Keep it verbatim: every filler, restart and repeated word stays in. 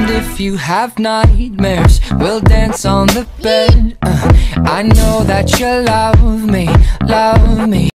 And if you have nightmares, we'll dance on the bed. uh, I know that you love me, love me.